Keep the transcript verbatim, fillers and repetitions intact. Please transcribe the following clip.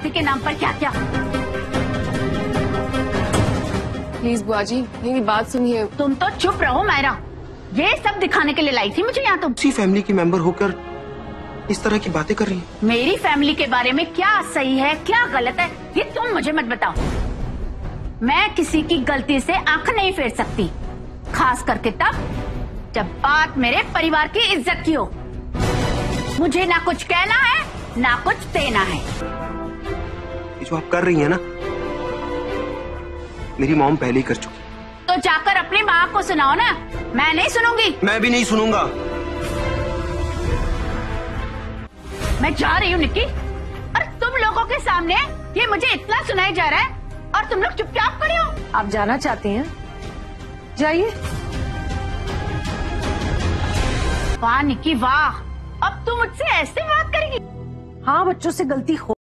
दोस्ती के नाम पर क्या क्या। प्लीज बुआ जी मेरी बात सुनिए। तुम तो चुप रहो मायरा, ये सब दिखाने के लिए लाई थी मुझे यहाँ तुम। उसी फैमिली की मेंबर होकर इस तरह की बातें कर रही है। मेरी फैमिली के बारे में क्या सही है क्या गलत है ये तुम मुझे मत बताओ। मैं किसी की गलती से आंख नहीं फेर सकती, खास करके तब जब बात मेरे परिवार की इज्जत की हो। मुझे ना कुछ कहना है ना कुछ देना है। ये जो आप कर रही हैं ना, मेरी मॉम पहले ही कर चुकी। तो जाकर अपनी माँ को सुनाओ ना, मैं नहीं सुनूंगी। मैं भी नहीं सुनूंगा। मैं जा रही हूँ निक्की, और तुम लोगों के सामने ये मुझे इतना सुनाया जा रहा है और तुम लोग चुपचाप खड़े हो। आप जाना चाहती हैं? जाइए। वाह निक्की वाह, अब तुम मुझसे ऐसे बात करेगी? हाँ बच्चों से गलती हो